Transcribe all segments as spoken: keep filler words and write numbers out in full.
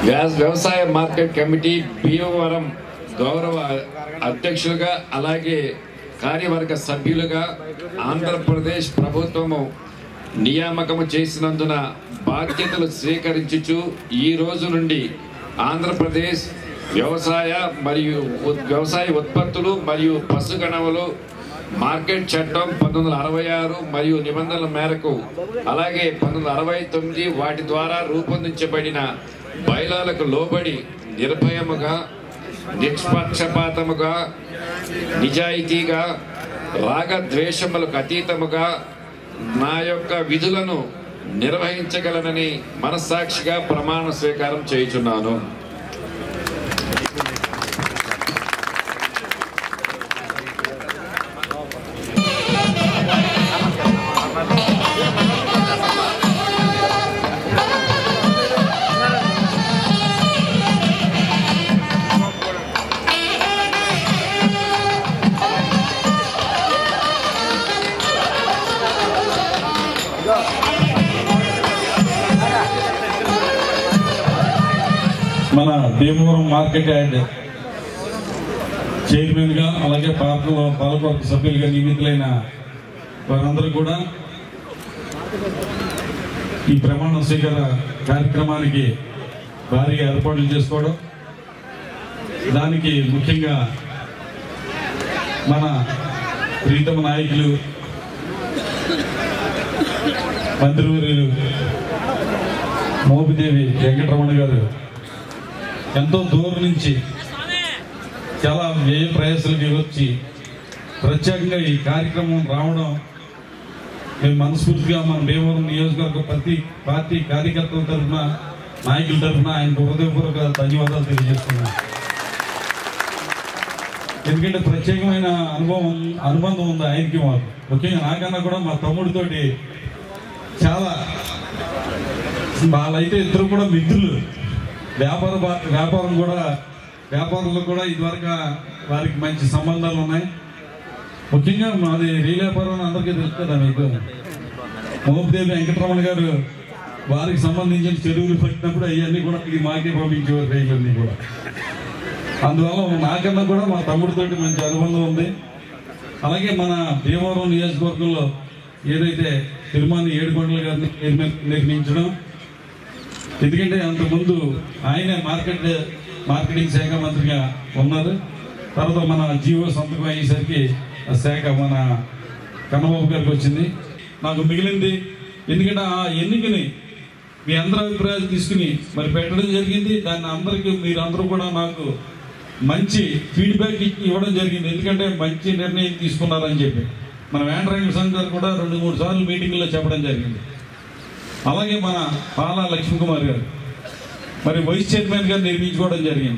వ్యవసాయ market committee Bhimavaram గౌరవ అధ్యక్షులుగా అలాగే కార్యవర్గ సభ్యులుగా ఆంధ్రప్రదేశ్ ప్రభుత్వము నియామకము చేసినందున బాధ్యతలు స్వీకరించుచు ఈ రోజు నుండి ఆంధ్రప్రదేశ్ వ్యవసాయ మరియు వ్యవసాయ ఉత్పత్తులు మరియు పశుగణములు మార్కెట్ చట్టం పంతొమ్మిది వందల అరవై ఆరు మరియు నిబంధనల మేరకు అలాగే పంతొమ్మిది వందల అరవై తొమ్మిది వాటి ద్వారా రూపొందించబడిన బైలాలకు లోబడి నిర్భయముగా నిష్పక్షపాతముగా నిజాయితీగా రాగద్వేషములకు అతీతముగా నా యొక్క విధులను నిర్వహించగలనని మనస్సాక్షిగా ప్రమాణ స్వీకారం చేయుచున్నాను. మన భీమవరం మార్కెట్ యార్డ్ చైర్మన్గా అలాగే పాలకవర్గ సభ్యులుగా నియమితులైన వారందరూ కూడా ఈ ప్రమాణ స్వీకార కార్యక్రమానికి భారీగా ఏర్పాట్లు చేసుకోవడం, దానికి ముఖ్యంగా మన ప్రీతమ నాయకులు మంత్రివర్యులు మోపిదేవి వెంకటరమణ గారు ఎంతో దూరం నుంచి చాలా వ్యయ ప్రయాసాలకి వచ్చి ప్రత్యేకంగా ఈ కార్యక్రమం రావడం మేము మనస్ఫూర్తిగా మన భీమవరం నియోజకవర్గ ప్రతి పార్టీ కార్యకర్తల తరఫున నాయకుల తరఫున ఆయనకు హృదయపూర్వక ధన్యవాదాలు తెలియజేస్తున్నాం. ఎందుకంటే ప్రత్యేకమైన అనుభవం అనుబంధం ఉంది ఆయనకి మాకు, ముఖ్యంగా నాకన్నా కూడా మా తమ్ముడితోటి చాలా వాళ్ళైతే ఇద్దరు కూడా మిత్రులు. వ్యాపార వ్యాపారం కూడా వ్యాపారంలో కూడా ఇదివరకు వారికి మంచి సంబంధాలు ఉన్నాయి. ముఖ్యంగా మాది రియల్ వ్యాపారం అందరికీ తెలుసు కదా మీకు. మోపిదేవి వెంకటరమణ గారు వారికి సంబంధించిన చెరువులు పెట్టినప్పుడు అవన్నీ కూడా ఇది మాకే పంపించేవారు రైళ్ళన్నీ కూడా. అందువల్ల నాకన్నా కూడా మా తమ్ముడితోటి మంచి అనుబంధం ఉంది. అలాగే మన భీమవరం నియోజకవర్గంలో ఏదైతే తిరుమల ఏడుకొండల గారిని నిర్మించడం, ఎందుకంటే అంతకుముందు ఆయనే మార్కెట్ మార్కెటింగ్ శాఖ మంత్రిగా ఉన్నారు. తర్వాత మన జీవో సంతకం అయ్యేసరికి ఆ శాఖ మన కన్నబాబు గారికి వచ్చింది. నాకు మిగిలింది ఎందుకంటే ఆ ఎన్నికని మీ అందరి అభిప్రాయాలు తీసుకుని మరి పెట్టడం జరిగింది. దాన్ని అందరికీ మీరు అందరూ కూడా నాకు మంచి ఫీడ్బ్యాక్ ఇవ్వడం జరిగింది. ఎందుకంటే మంచి నిర్ణయం తీసుకున్నారని చెప్పి మన వేండ్రాంగ సంఘ్ గారు కూడా రెండు మూడు సార్లు మీటింగ్లో చెప్పడం జరిగింది. అలాగే మన పాలా లక్ష్మీ కుమార్ గారు మరి వైస్ చైర్మన్ గారు నిర్మించుకోవడం జరిగింది.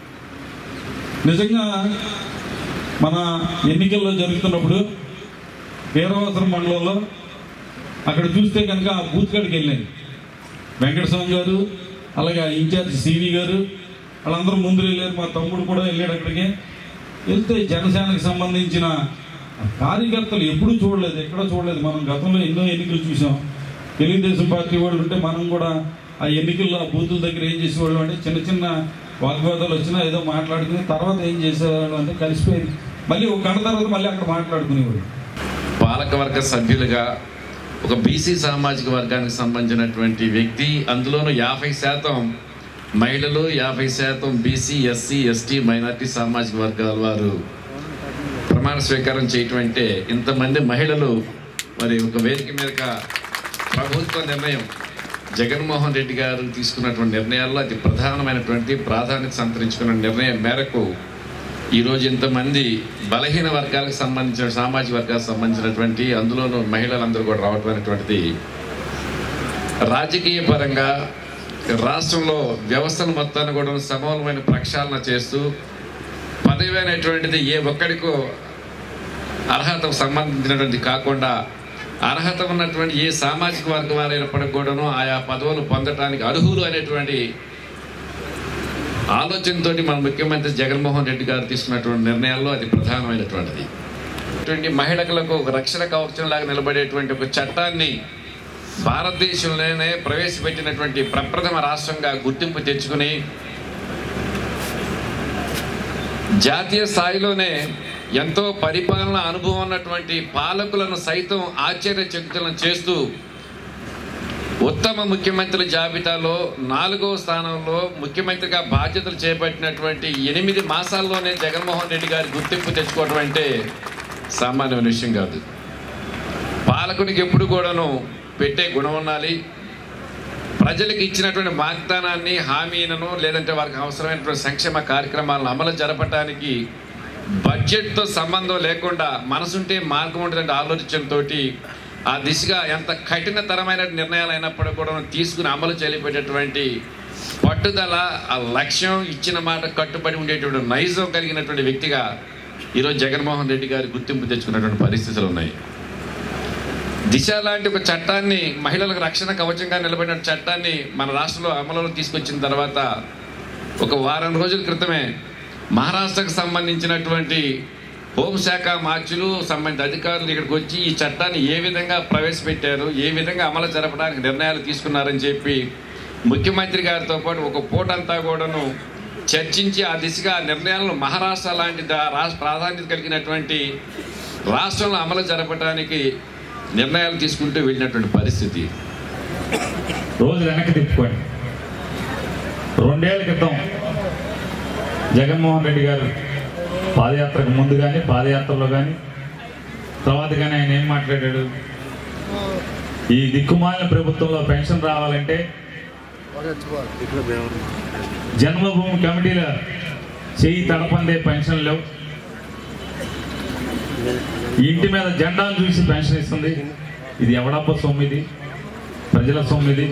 నిజంగా మన ఎన్నికల్లో జరుగుతున్నప్పుడు వీరవాసరం మండలంలో అక్కడ చూస్తే కనుక ఆ బూత్ కాడికి వెళ్ళాను. వెంకటస్వామి గారు అలాగే ఆ ఇన్ఛార్జ్ సివి గారు వాళ్ళందరూ ముందు వెళ్ళారు. మా తమ్ముడు కూడా వెళ్ళాడు అక్కడికి. వెళ్తే జనసేనకు సంబంధించిన కార్యకర్తలు ఎప్పుడూ చూడలేదు, ఎక్కడ చూడలేదు. మనం గతంలో ఎన్నో ఎన్నికలు చూసాం. తెలుగుదేశం పార్టీ వాళ్ళు ఉంటే మనం కూడా ఆ ఎన్నికల్లో ఆ బూతుల దగ్గర ఏం చేసేవాళ్ళు అంటే చిన్న చిన్న వాగ్వాదాలు వచ్చినా ఏదో మాట్లాడుకుని తర్వాత ఏం చేసేవాళ్ళు అంటే కలిసిపోయింది. మళ్ళీ ఒక గంట తర్వాత మళ్ళీ అక్కడ మాట్లాడుకునేవాళ్ళు. పాలకవర్గ సభ్యులుగా ఒక బీసీ సామాజిక వర్గానికి సంబంధించినటువంటి వ్యక్తి, అందులోనూ యాభై శాతం మహిళలు, యాభై శాతం బీసీ, ఎస్సీ, ఎస్టీ, మైనార్టీ సామాజిక వర్గాల వారు ప్రమాణ స్వీకారం చేయటం అంటే ఇంతమంది మహిళలు మరి ఒక వేదిక మీదగా ప్రభుత్వ నిర్ణయం జగన్మోహన్ రెడ్డి గారు తీసుకున్నటువంటి నిర్ణయాల్లో అతి ప్రధానమైనటువంటి ప్రాధాన్యత సంతరించుకున్న నిర్ణయం మేరకు ఈరోజు ఇంతమంది బలహీన వర్గాలకు సంబంధించిన సామాజిక వర్గాలకు సంబంధించినటువంటి అందులోనూ మహిళలందరూ కూడా రావటం అనేటువంటిది రాజకీయ పరంగా రాష్ట్రంలో వ్యవస్థను మొత్తాన్ని కూడా సమూలమైన ప్రక్షాళన చేస్తూ పదవి అనేటువంటిది ఏ ఒక్కడికో అర్హతకు సంబంధించినటువంటి కాకుండా అర్హత ఉన్నటువంటి ఏ సామాజిక వర్గం వారైనప్పటికీ కూడాను ఆయా పదవులు పొందడానికి అర్హులు అనేటువంటి ఆలోచనతో మన ముఖ్యమంత్రి జగన్మోహన్ రెడ్డి గారు తీసుకున్నటువంటి నిర్ణయాల్లో అది ప్రధానమైనటువంటిది. మహిళలకు ఒక రక్షణ కవచంలాగా నిలబడేటువంటి ఒక చట్టాన్ని భారతదేశంలోనే ప్రవేశపెట్టినటువంటి ప్రప్రథమ రాష్ట్రంగా గుర్తింపు తెచ్చుకుని జాతీయ స్థాయిలోనే ఎంతో పరిపాలన అనుభవం ఉన్నటువంటి పాలకులను సైతం ఆశ్చర్యచకితులను చేస్తూ ఉత్తమ ముఖ్యమంత్రుల జాబితాలో నాలుగవ స్థానంలో ముఖ్యమంత్రిగా బాధ్యతలు చేపట్టినటువంటి ఎనిమిది మాసాల్లోనే జగన్మోహన్ రెడ్డి గారి గుర్తింపు తెచ్చుకోవడం అంటే సామాన్యమైన విషయం కాదు. పాలకునికి ఎప్పుడు కూడాను పెట్టే గుణం ఉండాలి. ప్రజలకు ఇచ్చినటువంటి వాగ్దానాన్ని, హామీలను, లేదంటే వారికి అవసరమైనటువంటి సంక్షేమ కార్యక్రమాలను అమలు జరపడానికి బడ్జెట్తో సంబంధం లేకుండా మనసుంటే మార్గం ఉంటుందంటే ఆలోచనతో ఆ దిశగా ఎంత కఠినతరమైన నిర్ణయాలు అయినప్పుడు కూడా తీసుకుని అమలు చేయలేకపోయేటటువంటి పట్టుదల, ఆ లక్ష్యం, ఇచ్చిన మాట కట్టుబడి ఉండేటువంటి నైజం కలిగినటువంటి వ్యక్తిగా ఈరోజు జగన్మోహన్ రెడ్డి గారి గుర్తింపు తెచ్చుకున్నటువంటి పరిస్థితులు ఉన్నాయి. దిశ లాంటి ఒక చట్టాన్ని, మహిళలకు రక్షణ కవచంగా నిలబడిన చట్టాన్ని మన రాష్ట్రంలో అమలులో తీసుకొచ్చిన తర్వాత ఒక వారం రోజుల క్రితమే మహారాష్ట్రకు సంబంధించినటువంటి హోంశాఖ మార్చులు సంబంధిత అధికారులు ఇక్కడికి వచ్చి ఈ చట్టాన్ని ఏ విధంగా ప్రవేశపెట్టారు, ఏ విధంగా అమలు జరపడానికి నిర్ణయాలు తీసుకున్నారని చెప్పి ముఖ్యమంత్రి గారితో పాటు ఒక పూటంతా కూడాను చర్చించి ఆ దిశగా నిర్ణయాలను మహారాష్ట్ర లాంటి రాష్ట్ర ప్రాధాన్యత కలిగినటువంటి రాష్ట్రంలో అమలు జరపడానికి నిర్ణయాలు తీసుకుంటూ వెళ్ళినటువంటి పరిస్థితి. రోజు వెనక్కి తిప్పుకోండి. రెండేళ్ల క్రితం జగన్మోహన్ రెడ్డి గారు పాదయాత్రకు ముందు కానీ, పాదయాత్రలో కానీ, తర్వాత కానీ ఆయన ఏం మాట్లాడాడు? ఈ దిక్కుమాలిన ప్రభుత్వంలో పెన్షన్ రావాలంటే జన్మభూమి కమిటీల చెయ్యి తడపందే పెన్షన్ లేవు, ఇంటి మీద జెండాను చూసి పెన్షన్ ఇస్తుంది. ఇది ఎవడప్ప సొమ్ము? ఇది ప్రజల సొమ్ము. ఇది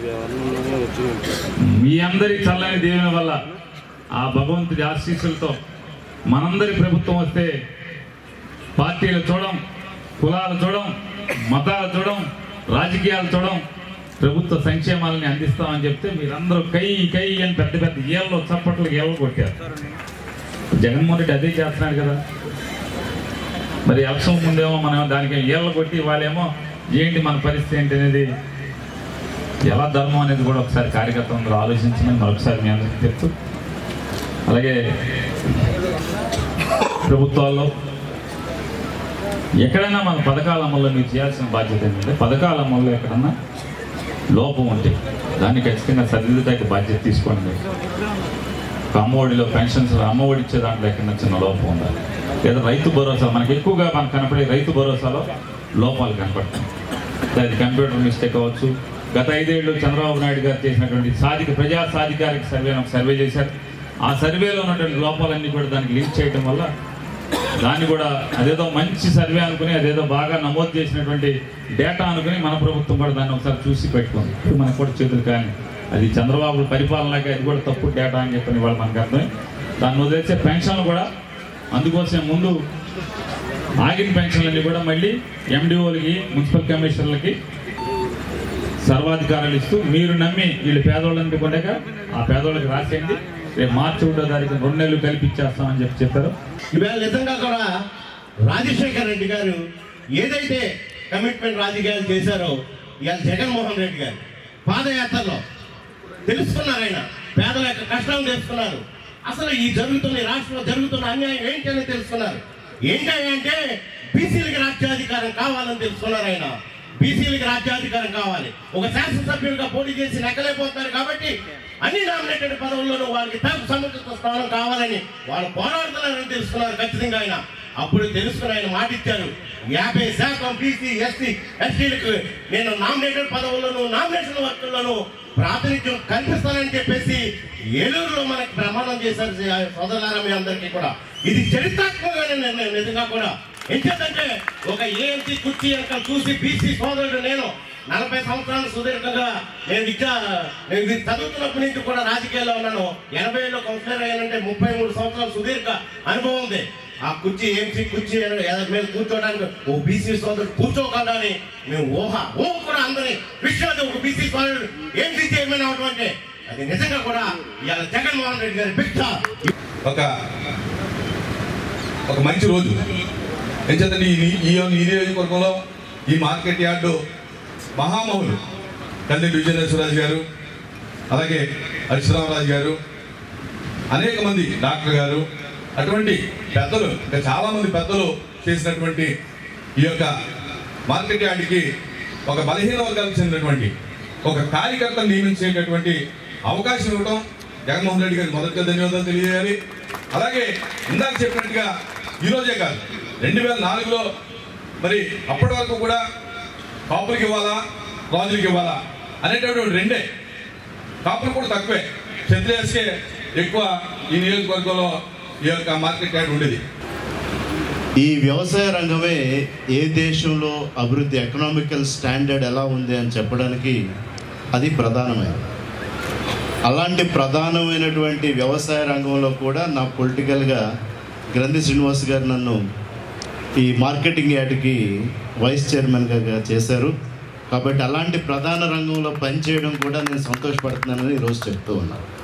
మీ అందరి చల్లని దేవుని వల్ల, ఆ భగవంతుడి ఆశీస్సులతో మనందరి ప్రభుత్వం వస్తే పార్టీలు చూడం, కులాలు చూడం, మతాలు చూడం, రాజకీయాలు చూడం, ప్రభుత్వ సంక్షేమాలని అందిస్తామని చెప్తే మీరందరూ కై కై అని పెద్ద పెద్ద ఏళ్ళు చప్పట్లు ఏళ్ళు కొట్టారు. జగన్మోహన్ రెడ్డి అదే చేస్తున్నాడు కదా. మరి ఎలక్షన్ ముందేమో మనం దానికి ఏళ్ళు కొట్టి వాళ్ళేమో ఏంటి మన పరిస్థితి ఏంటి అనేది, ఎలా ధర్మం అనేది కూడా ఒకసారి కార్యకర్తలందరూ ఆలోచించమని మరొకసారి మీ అందరికీ చెప్తూ, అలాగే ప్రభుత్వాల్లో ఎక్కడైనా మన పథకాల అమల్లో మీరు చేయాల్సిన బాధ్యత ఏంటంటే, పథకాల అమల్లో ఎక్కడన్నా లోపం ఉంటే దాన్ని ఖచ్చితంగా సరిదిద్దడానికి బాధ్యత తీసుకోండి. మీరు అమ్మఒడిలో పెన్షన్స్, అమ్మఒడి ఇచ్చే దాంట్లో ఎక్కడన్నా చిన్న లోపం ఉండాలి. లేదా రైతు భరోసా, మనకి ఎక్కువగా మనకు కనపడే రైతు భరోసాలో లోపాలు కనపడతాయి. అది కంప్యూటర్ మిస్టేక్ అవ్వచ్చు. గత ఐదేళ్ళు చంద్రబాబు నాయుడు గారు చేసినటువంటి సాధిక ప్రజా సాధికారిక సర్వే సర్వే చేశారు. ఆ సర్వేలో ఉన్నటువంటి లోపాలన్నీ కూడా దానికి లింక్ చేయడం వల్ల దాన్ని కూడా అదేదో మంచి సర్వే అనుకుని, అదేదో బాగా నమోదు చేసినటువంటి డేటా అనుకుని మన ప్రభుత్వం కూడా దాన్ని ఒకసారి చూసి పెట్టుకుంది. ఇప్పుడు మనకు కూడా చేతులు కానీ అది చంద్రబాబు పరిపాలనకి అది కూడా తప్పు డేటా అని చెప్పని వాళ్ళు మనకు అర్థం. దాన్ని వదిలేసే పెన్షన్లు కూడా అందుకోసం ముందు ఆగిన పెన్షన్లన్నీ కూడా మళ్ళీ ఎండిఓలకి, మున్సిపల్ కమిషనర్లకి సర్వాధికారాలు ఇస్తూ మీరు నమ్మి వీళ్ళు పేదవాళ్ళు అనుకోలేక ఆ పేదవాళ్ళకి రాసేయండి, రేపు మార్చి ఒకటో తారీఖు రెండు నెలలు కల్పించేస్తామని చెప్పి చెప్పారు. ఇవాళ నిజంగా కూడా రాజశేఖర రెడ్డి గారు ఏదైతే కమిట్మెంట్ రాజకీయాలు చేశారో ఇవాళ జగన్మోహన్ రెడ్డి గారు పాదయాత్రలో తెలుసుకున్నారు. ఆయన పేదల యొక్క కష్టాలు తెలుసుకున్నారు. అసలు ఈ జరుగుతున్న రాష్ట్రంలో జరుగుతున్న అన్యాయం ఏంటని తెలుసుకున్నారు. ఏంటంటే బీసీలకి రాజ్యాధికారం కావాలని తెలుసుకున్నారు. ఆయన బీసీలకి రాజ్యాధికారం కావాలి, ఒక శాసనసభ్యులుగా పోటీ చేసి నెక్కలేకపోతున్నారు కాబట్టి అన్ని నామినేటెడ్ పదవుల్లోనూ వారికి తగు సముచిత స్థానం కావాలని వాళ్ళు పోరాడుతున్నారని తెలుసుకున్నారు ఖచ్చితంగా ఆయన. అప్పుడు తెలుసుకుని ఆయన మాట ఇచ్చారు, యాభై శాతం బీసీ ఎస్టీ ఎస్టీలకు నేను నామినేటెడ్ పదవుల్లోనూ నామినేషన్ వర్కుల్లోనూ ప్రాతినిధ్యం కల్పిస్తానని చెప్పేసి ఏలూరులో మనకి ప్రమాణం చేశారు. సోదరులారా మీ అందరికీ కూడా ఇది చరిత్రాత్మకమైన నిర్ణయం నిజంగా కూడా. ఎందుకంటే ఒక ఏఎంసీ కుర్చీ అంకం చూసి బీసీ సోదరుడు నేను నలభై సంవత్సరాలు సుదీర్ఘంగా నేను విద్యా నేను చదువుతున్నప్పటి నుంచి కూడా రాజకీయాల్లో ఉన్నాను. ఎనభై ఏళ్ళు కౌన్సిలర్ అయ్యానంటే ముప్పై మూడు సంవత్సరాలు సుదీర్ఘ అనుభవం ఉంది. ఆ కుర్చీ ఏఎంసీ కుర్చీ మీద కూర్చోడానికి ఓ బీసీ సోదరుడు కూర్చోకూడదని మేము ఊహ ఊహ కూడా అందరి విషయాలు ఒక బీసీ సోదరుడు ఏఎంసీ చైర్మన్ అవడం అంటే అది నిజంగా కూడా ఇవాళ జగన్మోహన్ రెడ్డి గారి భిక్ష. ఒక ఒక మంచి రోజు ఎంచేతండి ఈ నియోజకవర్గంలో ఈ మార్కెట్ యార్డు మహామహులు కల్లి విజయనరసింహరాజు గారు, అలాగే అక్షరామరాజు గారు, అనేక మంది డాక్టర్ గారు, అటువంటి పెద్దలు ఇంకా చాలామంది పెద్దలు చేసినటువంటి ఈ యొక్క మార్కెట్ యార్డ్కి ఒక బలహీన వర్గాలకు చెందినటువంటి ఒక కార్యకర్తను నియమించేటటువంటి అవకాశం ఇవ్వడం జగన్మోహన్ రెడ్డి గారికి మొదటిగా ధన్యవాదాలు తెలియజేయాలి. అలాగే ఇందాక చెప్పినట్టుగా ఈరోజే కాదు, రెండు వేల నాలుగులో మరి అప్పటి వరకు కూడా కాపులకు ఇవ్వాలా రాజులకు ఇవ్వాలా అనేటటువంటి రెండే, కాపులు కూడా తక్కువే, క్షత్రియాస్కే ఎక్కువ ఈ నియోజకవర్గంలో ఈ యొక్క మార్కెట్ యార్డ్ ఉండేది. ఈ వ్యవసాయ రంగమే ఏ దేశంలో అభివృద్ధి, ఎకనామికల్ స్టాండర్డ్ ఎలా ఉంది అని చెప్పడానికి అది ప్రధానమైనది. అలాంటి ప్రధానమైనటువంటి వ్యవసాయ రంగంలో కూడా నా పొలిటికల్గా గ్రంథి శ్రీనివాస్ గారు నన్ను ఈ మార్కెటింగ్ యార్డ్కి వైస్ చైర్మన్గా చేశారు. కాబట్టి అలాంటి ప్రధాన రంగంలో పనిచేయడం కూడా నేను సంతోషపడుతున్నానని ఈరోజు చెప్తూ ఉన్నాను.